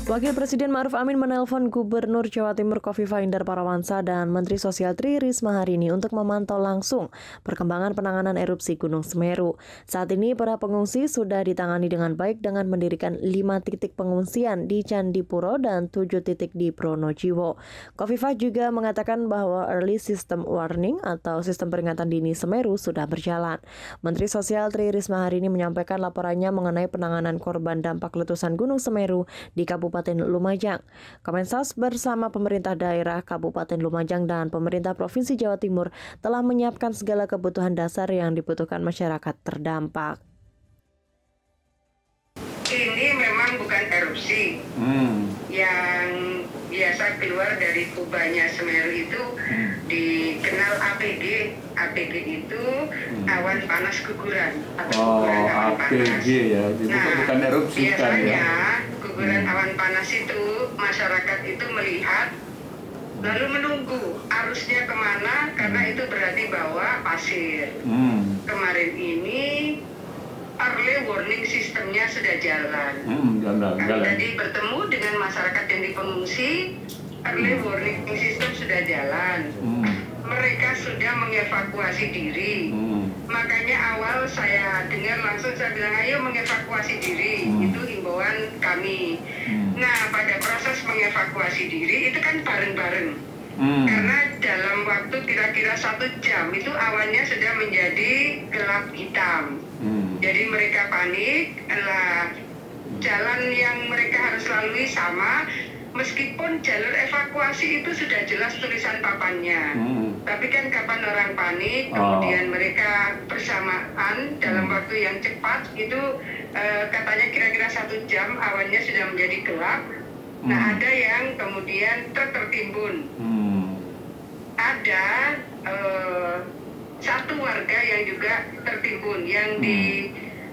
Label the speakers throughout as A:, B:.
A: Wakil Presiden Ma'ruf Amin menelpon Gubernur Jawa Timur Khofifah Indar Parawansa dan Menteri Sosial Tri Risma hari ini untuk memantau langsung perkembangan penanganan erupsi Gunung Semeru. Saat ini para pengungsi sudah ditangani dengan baik dengan mendirikan 5 titik pengungsian di Candipuro dan 7 titik di Pronojiwo. Khofifah juga mengatakan bahwa early system warning atau sistem peringatan dini Semeru sudah berjalan. Menteri Sosial Tri Risma hari ini menyampaikan laporannya mengenai penanganan korban dampak letusan Gunung Semeru di Kabupaten Lumajang. Kemensos bersama pemerintah daerah Kabupaten Lumajang dan pemerintah Provinsi Jawa Timur telah menyiapkan segala kebutuhan dasar yang dibutuhkan masyarakat terdampak.
B: Ini memang bukan erupsi yang biasa keluar dari kubahnya Semeru itu dikenal APG. APG itu awan panas guguran atau guguran awan panas.
C: Ya, itu bukan erupsi kan ya.
B: Guguran awan panas itu masyarakat itu melihat lalu menunggu arusnya kemana karena itu berarti bawa pasir. Kemarin ini early warning sistemnya sudah jalan. Kami tadi bertemu dengan masyarakat yang di pengungsi, early warning system sudah jalan. Mereka sudah mengevakuasi diri. Makanya awal saya dengar langsung saya bilang ayo mengevakuasi diri. Itu himbauan kami. Nah pada proses mengevakuasi diri itu kan bareng-bareng. Karena dalam waktu kira-kira 1 jam itu awannya sudah menjadi gelap hitam. Jadi mereka panik, jalan yang mereka harus lalui sama. Meskipun jalur evakuasi itu sudah jelas tulisan papannya, tapi kan kapan orang panik, kemudian mereka bersamaan dalam waktu yang cepat itu katanya kira-kira 1 jam awannya sudah menjadi gelap. Nah ada yang kemudian tertimbun. Ada satu warga yang juga tertimbun yang di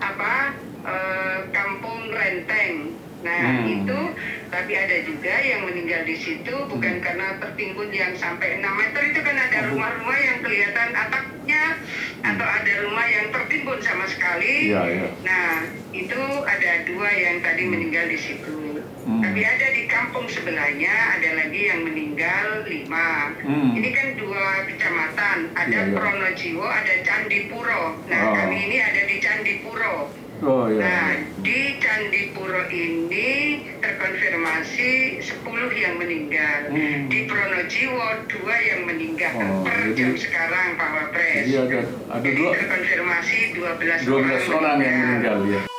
B: Kampung Renteng. Nah itu, tapi ada juga yang meninggal di situ bukan karena tertimbun yang sampai 6 meter itu kan ada rumah-rumah yang kelihatan atapnya atau ada rumah yang tertimbun sama sekali. Nah itu ada 2 yang tadi meninggal di situ. Tapi ada di kampung sebelahnya ada lagi yang meninggal 5. Ini kan 2 kecamatan, ada Pronojiwo, ada Candipuro. Nah kami ini ada di Candipuro. Nah, di Candipuro ini terkonfirmasi 10 yang meninggal. Di Pronojiwo 2 yang meninggal per jam sekarang Pak Wapres.
C: Jadi ada
B: jadi terkonfirmasi 12 orang
C: yang meninggal ya.